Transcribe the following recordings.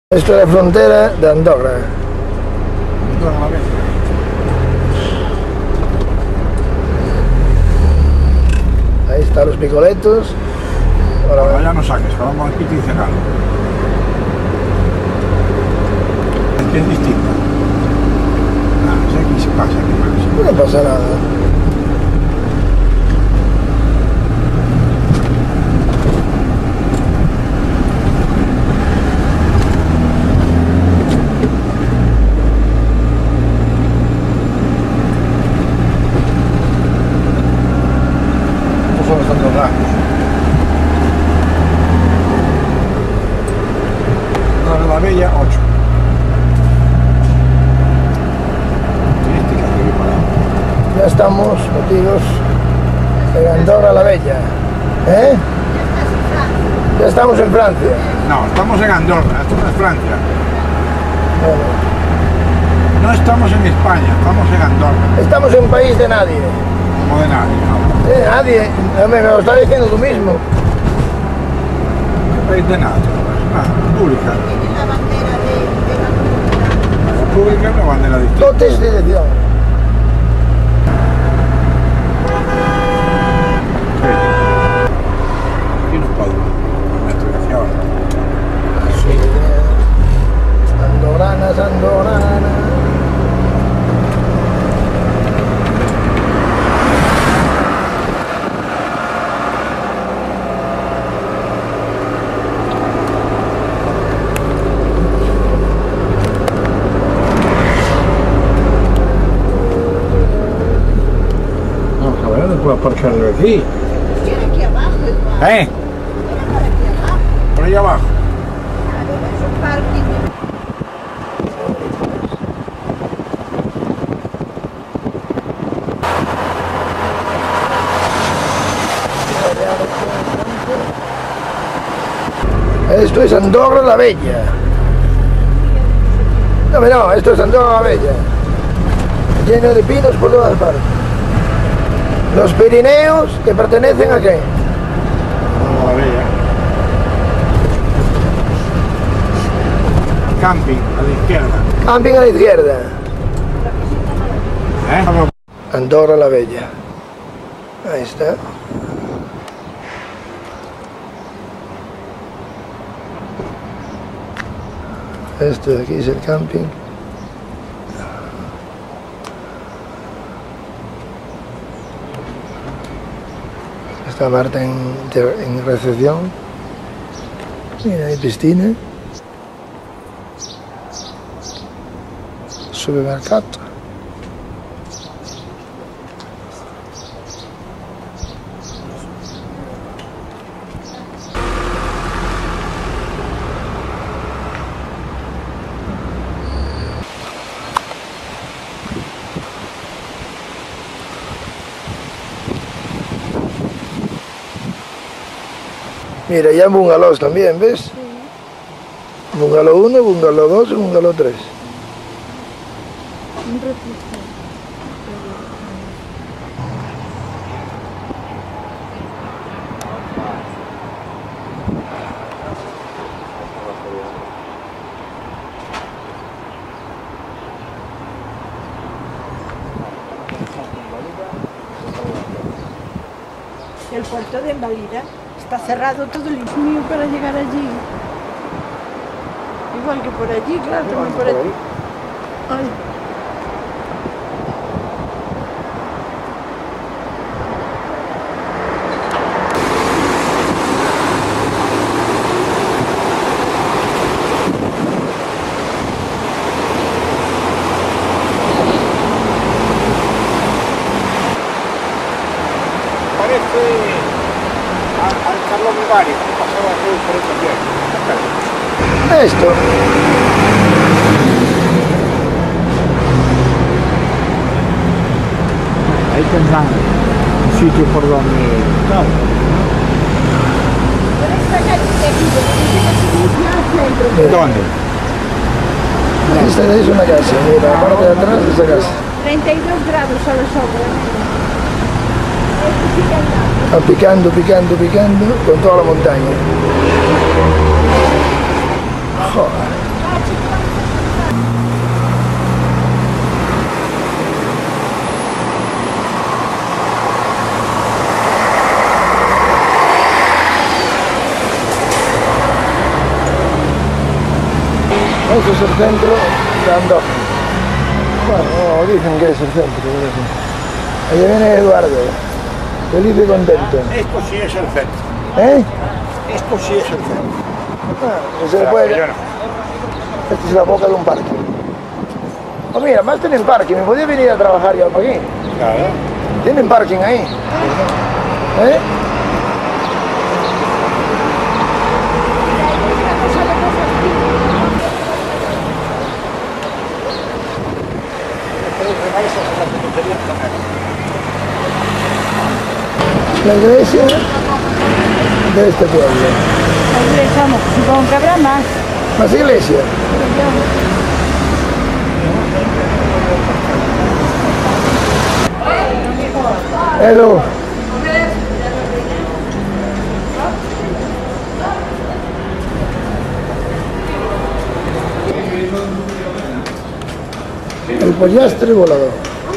Esto es la frontera de Andorra. Ahí están los picoletos. Ahora ya no saques, que vamos aquí y cenando. Es que es distinta. No sé aquí se pasa, aquí más. No pasa nada. Estos son los andorranos. La Bella 8. Ya estamos metidos en Andorra la Bella. ¿Eh? Ya estamos en Francia. No, estamos en Andorra, esto no es Francia. Bueno, No estamos en España, estamos en Andorra. estamos en un país de nadie. Como de nadie, ¿no? Nadie. Me lo estás diciendo tú mismo. ¿Qué país de nadie? Nada, pública. Tiene la bandera de la La pública es una bandera distinta. Dotes de dirección. Aquí no puedo. Hacia ahora. Sí. Andorranas, andorranas. Vamos a ver, no puedo aparcarlo aquí. Tiene aquí abajo igual. ¿Eh? Tiene por aquí abajo. Por ahí abajo. Claro, es un parking. Esto es Andorra la Bella. No, esto es Andorra la Bella. Lleno de pinos por todas partes. Los Pirineos, que pertenecen a qué? La Bella. Camping, a la izquierda. Camping a la izquierda. ¿Eh? Andorra la Bella. Ahí está. Esto de aquí es el camping. Está Marta en recepción. Mira, hay piscina. Supermercato. Mira, ya hay bungalows también, ¿ves? Sí. Bungalow 1, bungalow 2 y bungalow 3. Un refugio. El puerto de Invalida está cerrado todo el mío para llegar allí. Igual que por allí, claro, también por allí. Ay. Parece al Carlos Vivari, que pasaba por el también. Esto. Ahí tendrán un sitio por donde... Claro. ¿Dónde? Esta es una casa, mira, la parte de atrás de esa casa. 32 grados solo sobra. Picando, picando, picando con toda la montaña. Joder. Este es el centro de Andorra. Bueno, dicen que es el centro. Ahí viene Eduardo, feliz y contento. Esto sí es el centro. ¿Eh? Esto sí es el centro. Se le puede... Yo no. Esta es la boca de un parque. Oh, mira, más tienen parking. Me podía venir a trabajar yo para aquí. Claro. Tienen parking ahí. ¿Eh? La iglesia de este pueblo. La iglesia, no, supongo que habrá más. ¿Más iglesia? Edu. El pollastre volador.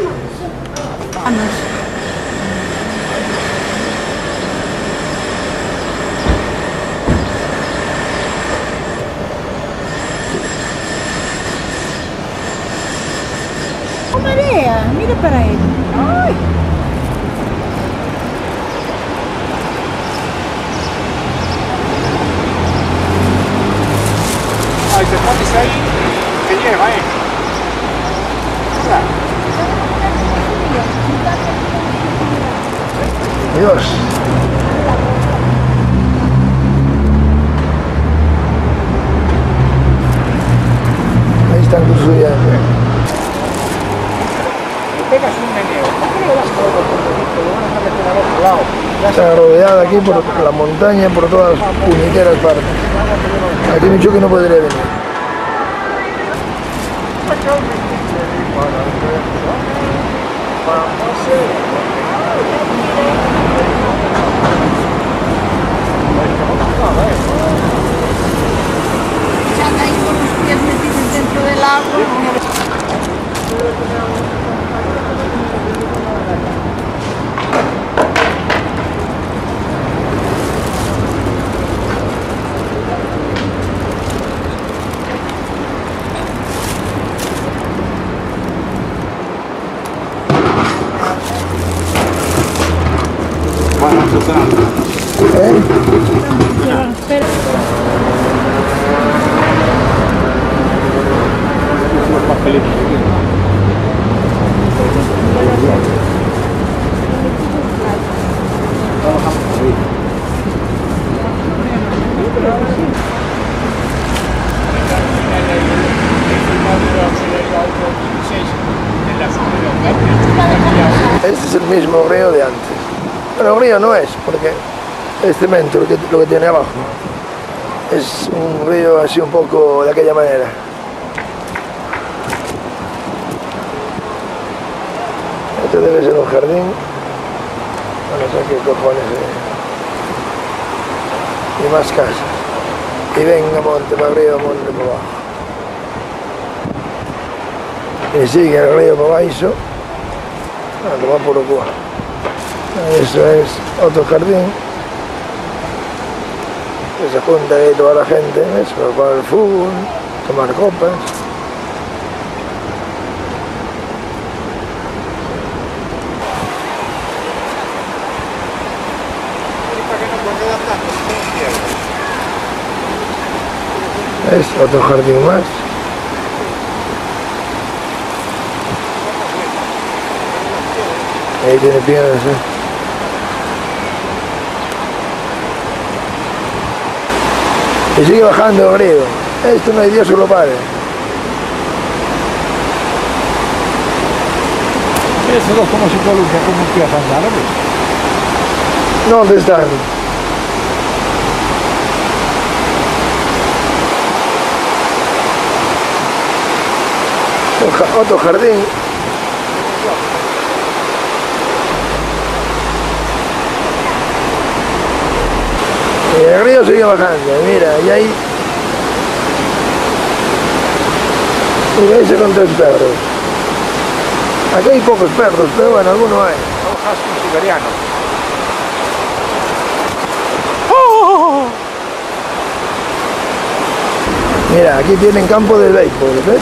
¡Oh, marea! Mira para él. ¡Ay! Ay, te pones ahí, te lleva, Dios. Ahí están construyendo. Pegas un meneo, ¿por qué le das todo por poquito? Lo van a meter al otro lado. Está rodeada aquí por la montaña, por todas las puñeteras partes. Aquí me que no podría venir. Ya anda ahí con los pies metidos dentro del agua. Pero Este es el mismo río de antes. Bueno, río no es, porque es cemento lo que tiene abajo. Es un río así un poco de aquella manera. Este debe ser un jardín. No sé qué cojones es. Y más casas. Y venga monte para arriba, monte para abajo. Y sigue el río para abajo. A tomar por el culo. Eso es otro jardín. Que se junta ahí toda la gente, ¿ves? Para jugar al fútbol, tomar copas. Es otro jardín más. Ahí tiene piedras, Y sigue bajando el río. Esto no hay Dios que lo pare. Esos dos como si columpia, como que a andar, ¿Dónde están? Otro jardín. Y el río sigue bajando, mira, y ahí Mira, ese con 3 perros. Aquí hay pocos perros, pero bueno, algunos hay. Un husky siberiano. Mira, aquí tienen campo de béisbol, ¿ves?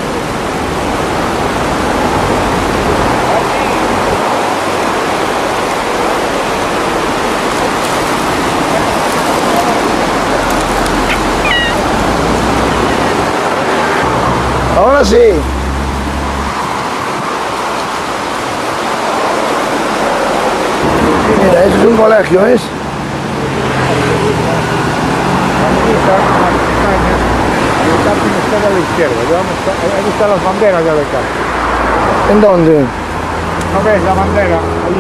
Ahora sí. Mira, eso es un colegio, ¿ves? El camping está a la izquierda, ahí están las banderas ya del camping. ¿En dónde? ¿No ves la bandera? Ahí.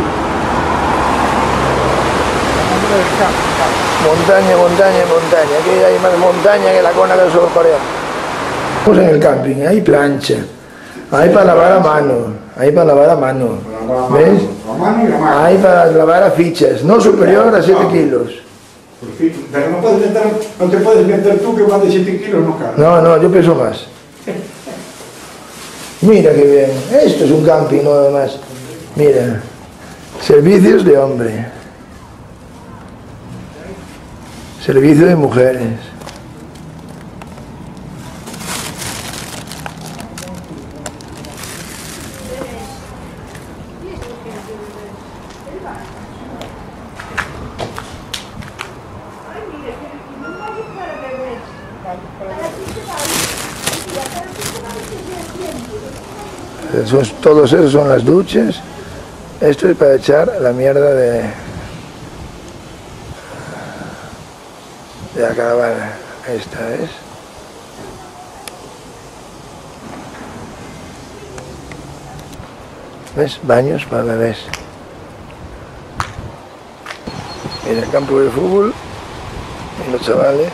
La bandera del camping. Montaña, montaña, montaña. Aquí hay más montaña que la cona del sur coreano. Estamos en el camping, hay plancha. Hay para lavar a mano. Hay para lavar a mano. ¿Ves? Hay para lavar a fichas, no superior a 7 kilos. Pero no te puedes meter tú que más de 7 kilos no cabe. No, yo peso más. Mira qué bien. Esto es un camping, no además. Mira. Servicios de hombre. Servicio de mujeres. Todos esos son las duchas. Esto es para echar la mierda de la caravana. Esta es. ¿Ves? Baños para bebés. Mira el campo de fútbol y los chavales.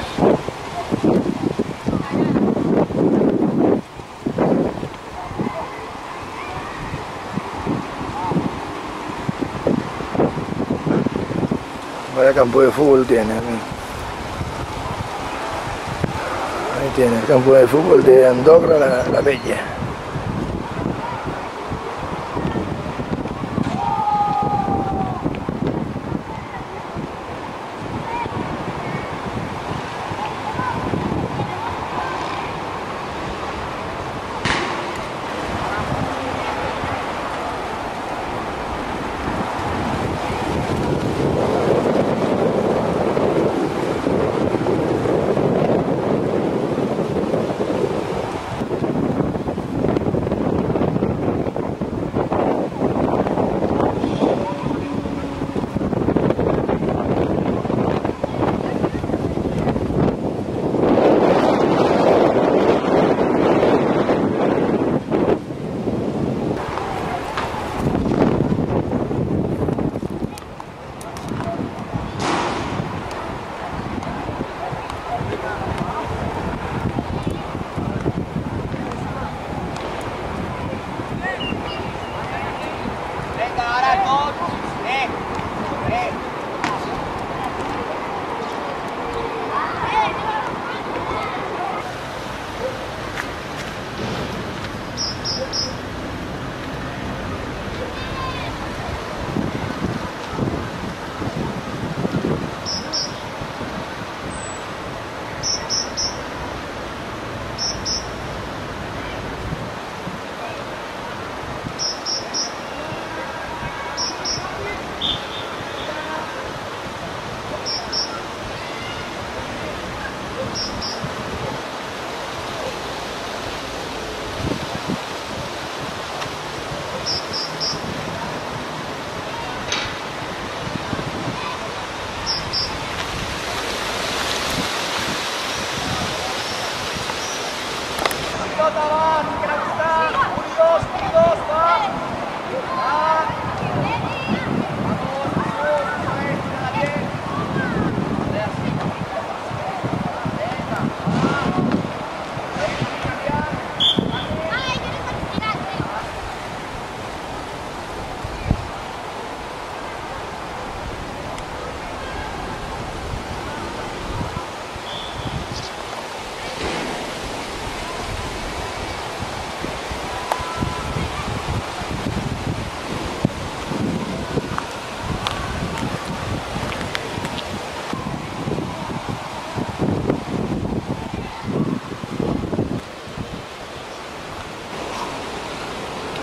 Vaya campo de fútbol tiene. Ahí tiene el campo de fútbol de Andorra la Bella.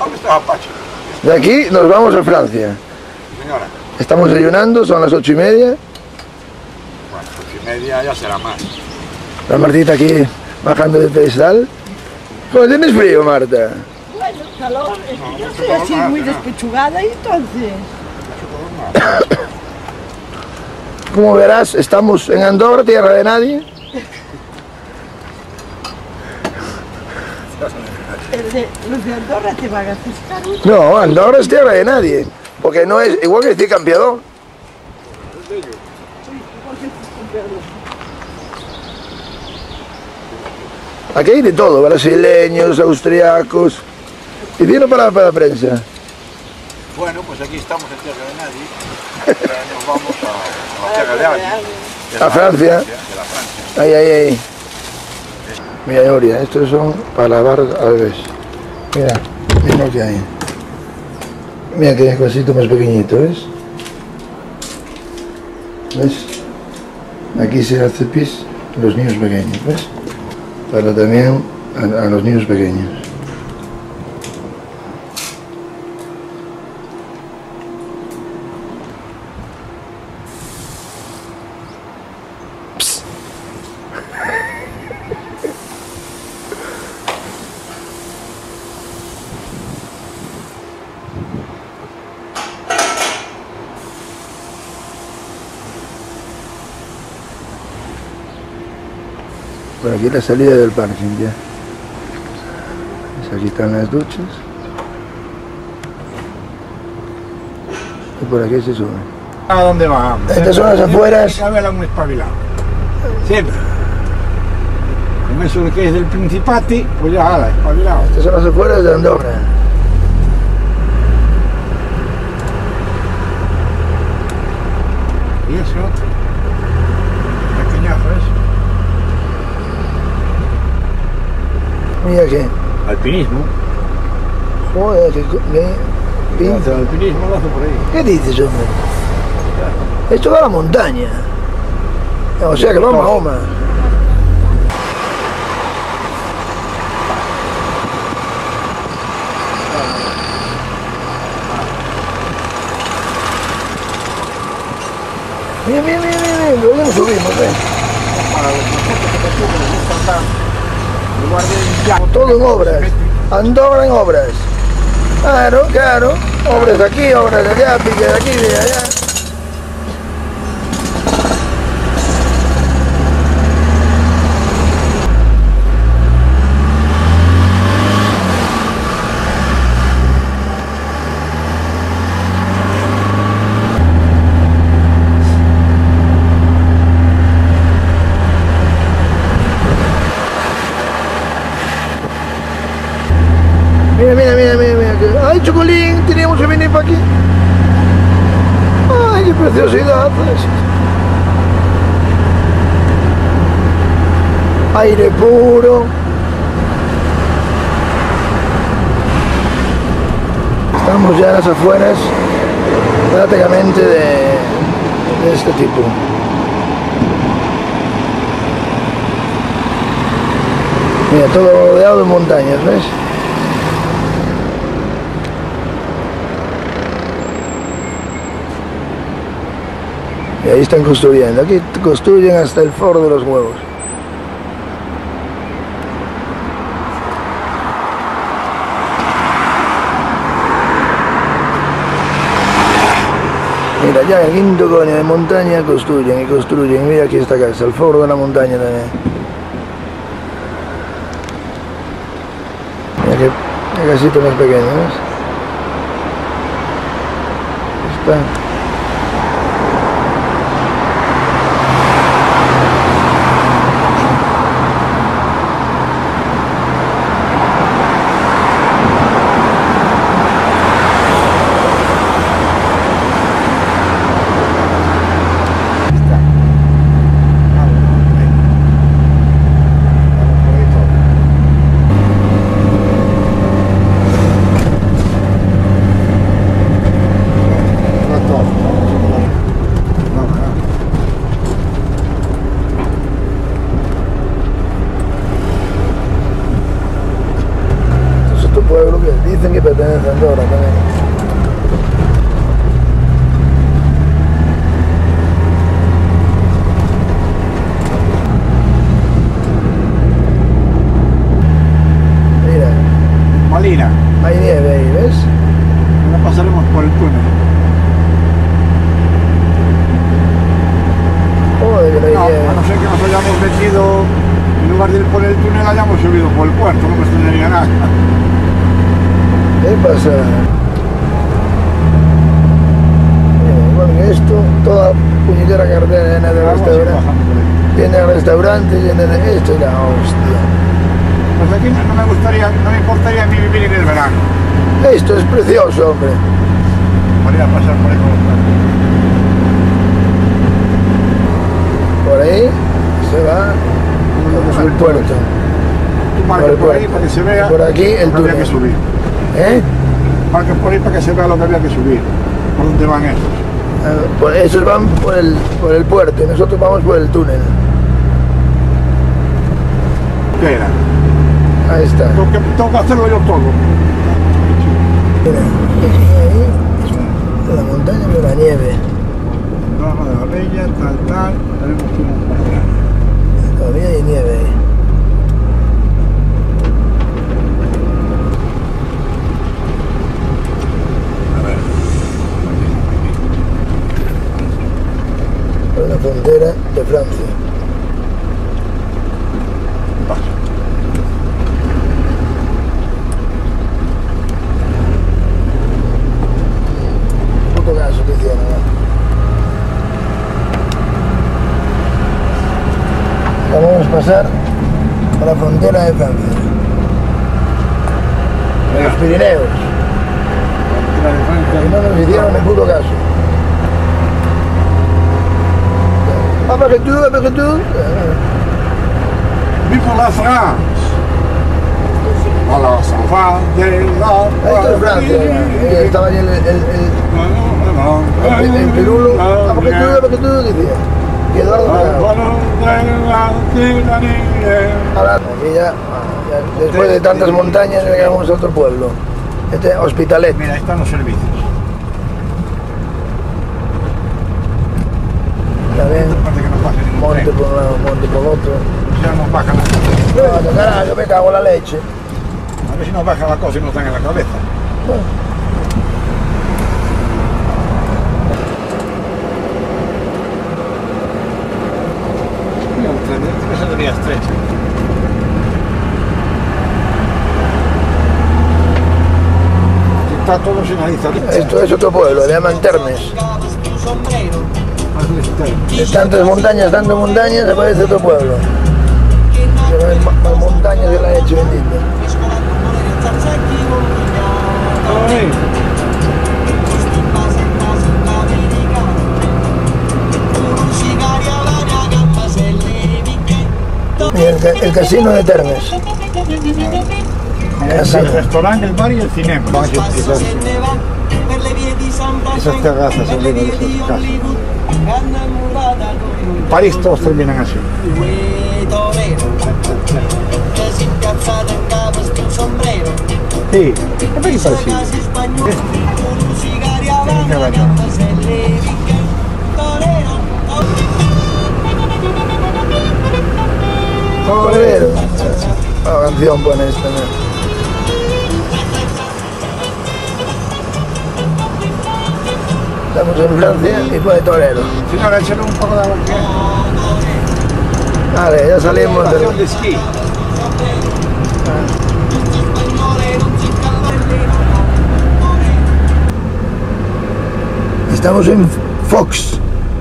¿Dónde está Apache? De aquí nos vamos a Francia. Señora. Estamos desayunando, son las 8:30. Bueno, 8:30 ya será más. La Martita aquí bajando del pedestal. ¿Cómo tienes frío, Marta? Bueno, calor, es que yo soy así muy despechugada y entonces... Como verás, estamos en Andorra, tierra de nadie. Los de Andorra te van a asustar mucho. No, Andorra es tierra de nadie. Porque no es igual que decir campeador. Aquí hay de todo, brasileños, austriacos. Y vino para la prensa. Bueno, pues aquí estamos en tierra de nadie. Ahora nos vamos a la tierra de alguien. A Francia. De la Francia. Ahí, ahí, ahí. Mira, Gloria, estos son para lavar al revés. Mira, mira lo que hay. Mira que vasito más pequeñito, ¿ves? ¿Ves? Aquí se hace pis los niños pequeños, ¿ves? Para también a los niños pequeños. Por aquí la salida del parking ya. Aquí están las duchas. Y por aquí se sube. ¿A dónde vamos? Estas son las afueras. A ver a un espabilado. Siempre. Con eso de que es del Principati, pues ya, ala, espabilado. Estas son las afueras de Andorra. Y eso, pequeñazo eso. Mira que, Alpinismo. joder, que pinta. El alpinismo lo hace por ahí. ¿Qué dices, hombre? Esto va a la montaña. O sea que vamos a Mahoma. Mira, mira, mira, mira, mira, ya nos subimos, ¿ves? Para los objetos que te suben, les gusta andar. En lugar de limpiar. Todo en obras. Andorra en obras. Claro, claro. Obras de aquí, obras de allá, pique de aquí, de allá. Mira, mira, mira, mira, mira. ¡Ay, Chocolín! Teníamos que venir para aquí. ¡Ay, qué preciosidad! Aire puro. Estamos ya en las afueras prácticamente de este tipo. Mira, todo rodeado de montañas, ¿ves? Y ahí están construyendo. Aquí construyen hasta el foro de los huevos. Mira, ya en el quinto coño de montaña construyen y construyen. Mira aquí esta casa, el foro de la montaña también. Mira qué casita más pequeña, ¿ves? Está. Dicen que pertenece a Andorra también. Mira, Malina. hay nieve ahí, ¿ves? Ahora pasaremos por el túnel. Joder, que no hay No, nieve. a no ser que nos hayamos metido, en lugar de ir por el túnel, hayamos subido por el puerto, no me extrañaría nada. ¿Qué pasa? Mira, igual que esto, toda puñetera carretera llena de Vamos a ir restaurantes. bajando por ahí. Llena de restaurantes, llena de... Esto es la hostia. Pues aquí no me gustaría, no me importaría a mí vivir en el verano. Esto es precioso, hombre. Podría pasar por ahí con los perros. Por ahí se va al puerto. Tú marcas por ahí para que se vea Por aquí el lo que había túnel. que subir. ¿Eh? Marca por ahí para que se vea lo que había que subir. ¿Por dónde van esos? Esos van por el puerto y nosotros vamos por el túnel. ¿Qué era? Ahí está. Tengo que hacerlo yo todo. Mira, ahí es la montaña de la nieve. Norma de la Bella, tal. Tenemos que ir para allá. Todavía hay nieve ahí. A ver. Por la frontera de Francia. Paso. Poco caso que hicieron, ¿no? Vamos a pasar a la frontera de Francia. En los Pirineos. Y no nos hicieron ni puto caso. Après tout. ¡Viva la France! A la Safá de la Esto es Francia. Estaba allí el pirulo. Après tout, decía. Y Eduardo Bravo. Ahora, aquí ya, después de tantas montañas, llegamos a otro pueblo. Este Hospitalet. Mira, ahí están los servicios. Ya ven, Aparte que nos bajen ningún monte tren. por un lado, monte por otro. Ya nos bajan la No, carajo, me cago en la leche. A ver si nos baja la cosa y nos dan en la cabeza. Bueno, Mira, el tren debe ser de vía estrecha. Aquí está todo señalizado. esto es otro pueblo, le llaman Termes. De tantas montañas, aparece otro pueblo. Que no hay más montañas que la leche bendita. Ay, Mira, el casino de Termes. es el restaurante, el bar y el cinema. Esas terrazas arriba de esas casas. En París todos terminan así. Sí, è ben parecido. Torero. Una canción buena esta, ¿no? Estamos en Francia y pone torero. Señora, échale un poco de agua aquí. Vale, ya salimos Estación de... de esquí. Estamos en Fox.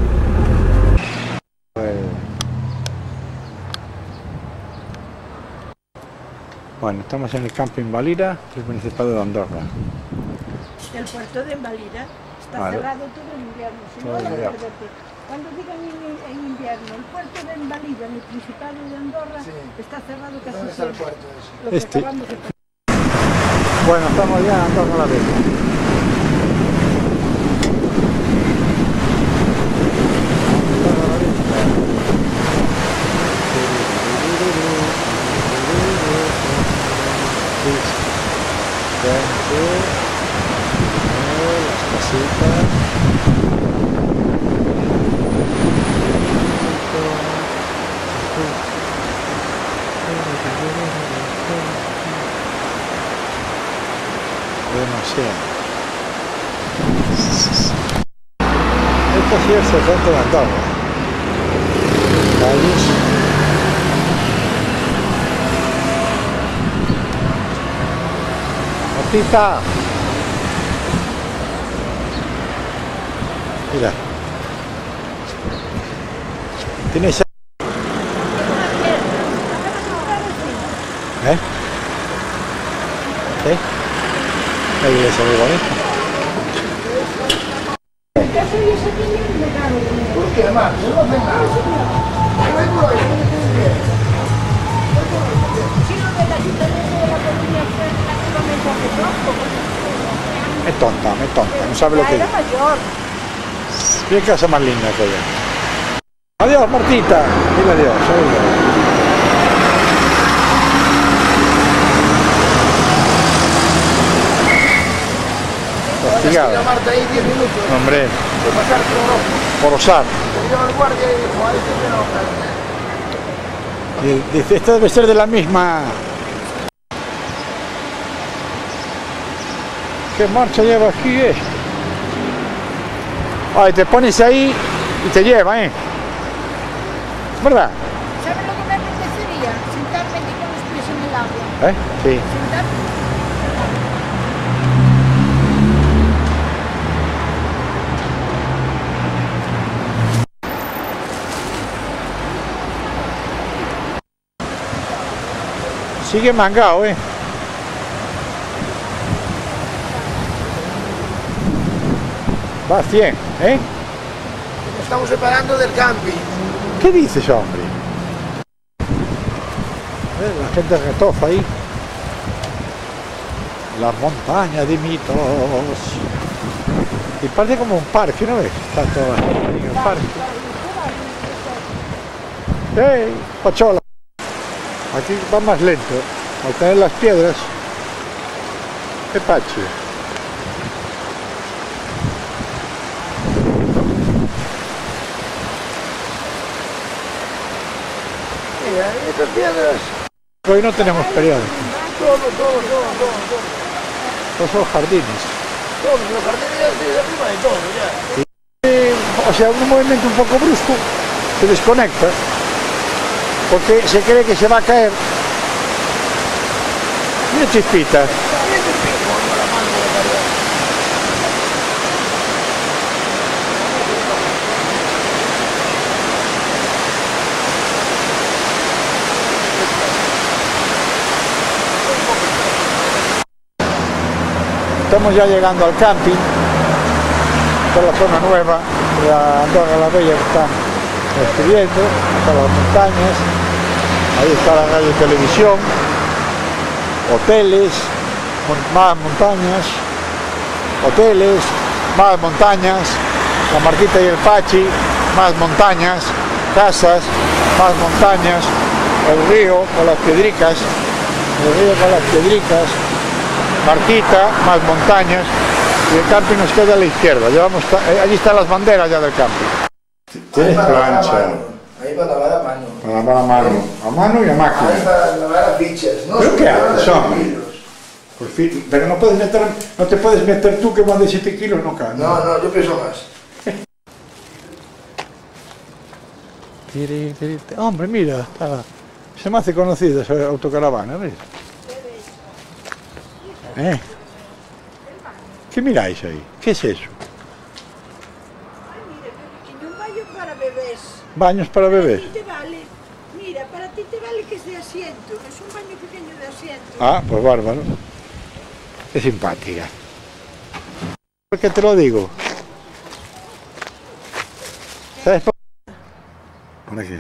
Bueno, estamos en el camping Valira del Principado de Andorra. El puerto de Invalida está Vale. cerrado todo el invierno. Si Todo no, el vas a invierno. perderte. Cuando digan en invierno, el puerto de Invalida en el Principado de Andorra Sí. está cerrado casi ¿Dónde está el siempre. puerto ese? Lo que Este. acabamos de Bueno, estamos ya en Andorra la Vella. gente. Las casitas. Demasiado. Esta sí es el centro de Andorra. Calles. Martita. Mira. Tienes. ¿Eh? ¿Sí? La iglesia muy bonita. ¿Por qué, Marco? No hace nada. Es tonta, no sabe lo que Era es. mayor. Qué casa más linda que ella. Adiós, Martita. Dile adiós, adiós. Castigada. Marta ahí 10 minutos. Hombre, De pasarte un ojo. por osar. Te lleva el guardia y dijo, ahí se me enoja. Y dice, esta debe ser de la misma. ¿Qué marcha lleva aquí esto? Ay, te pones ahí y te lleva, ¿eh? ¿Verdad? ¿Sabes lo que me apetecería? Sentarme aquí con los pies en el agua. ¿Eh? Sí. Sentarme. Sigue mangao, ¿eh? Va 100, ¿eh? Nos estamos separando del camping. ¿Qué dices, hombre? La gente retofa ahí. La montaña de mitos. Y parece como un parque, ¿no ves? Está todo ahí en el parque. ¡Ey! Pachola. Aquí va más lento. Al tener las piedras. ¡Qué pache! Mira, estas piedras. Hoy no tenemos periodo. Todo. Estos son jardines. Todos los jardines de arriba de todo, ya. O sea, un movimiento un poco brusco se desconecta porque se cree que se va a caer. Mira Chispita. Estamos ya llegando al camping, esta es la zona nueva de Andorra la Bella que están escribiendo, están las montañas, ahí está la radio y televisión, hoteles, más montañas, hoteles, más montañas, la Martita y el Pachi, más montañas, casas, más montañas, el río con las piedricas, Martita, más montañas, y el camping nos queda a la izquierda. Allí están las banderas ya del camping. Tienes plancha. Ahí para lavar a mano. Para lavar a mano y a Ahí máquina. para lavar a fichas. No, ¿Pero qué haces, son hombre? kilos. Por fin, pero no te puedes meter tú que más de 7 kilos no cae. No, yo peso más. Hombre, mira, se me hace conocida esa autocaravana, ¿ves? ¿Qué miráis ahí? ¿Qué es eso? Ay, mira, qué pequeño, un baño para bebés. ¿Baños para bebés? Para ti te vale, mira, para ti te vale que es de asiento, es un baño pequeño de asiento. Ah, pues bárbaro. Qué simpática. ¿Por qué te lo digo? ¿Sabes por qué? ¿Para qué?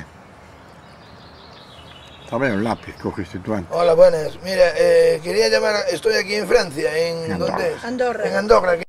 También un lápiz, cogiste tú antes. Hola, buenas. Mira, quería llamar, estoy aquí en Francia, ¿en Andorra. dónde es? Andorra. En Andorra.